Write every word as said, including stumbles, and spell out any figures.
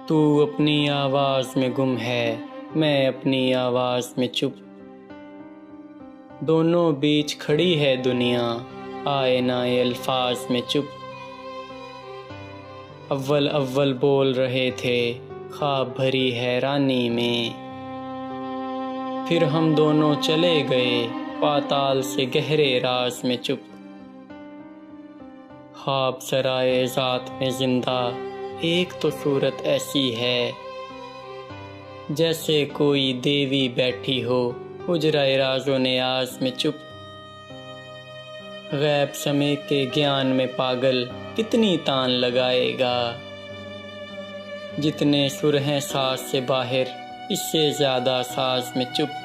तू अपनी आवाज़ में गुम है, मैं अपनी आवाज़ में चुप। दोनों बीच खड़ी है दुनिया, आए ना ये अल्फाज में चुप। अव्वल अव्वल बोल रहे थे ख्वाब भरी हैरानी में, फिर हम दोनों चले गए पाताल से गहरे राज में चुप। ख्वाब सराए ज़ात में जिंदा एक तो सूरत ऐसी है, जैसे कोई देवी बैठी हो हुजरा-ए राज़ो नियाज़ में चुप। गैब समय के ज्ञान में पागल कितनी तान लगाएगा, जितने सुर हैं साज से बाहर इससे ज़्यादा साज में चुप।